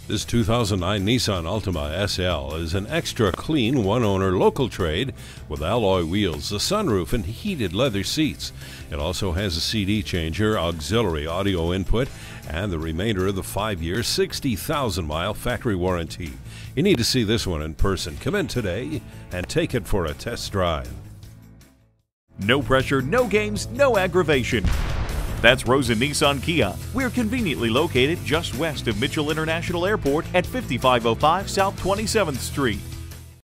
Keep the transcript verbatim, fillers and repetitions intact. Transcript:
This two thousand nine Nissan Altima S L is an extra clean one-owner local trade with alloy wheels, a sunroof, and heated leather seats. It also has a C D changer, auxiliary audio input, and the remainder of the five-year, sixty thousand mile factory warranty. You need to see this one in person. Come in today and take it for a test drive. No pressure, no games, no aggravation. That's Rosen Nissan Kia. We're conveniently located just west of Mitchell International Airport at fifty-five oh five South twenty-seventh Street.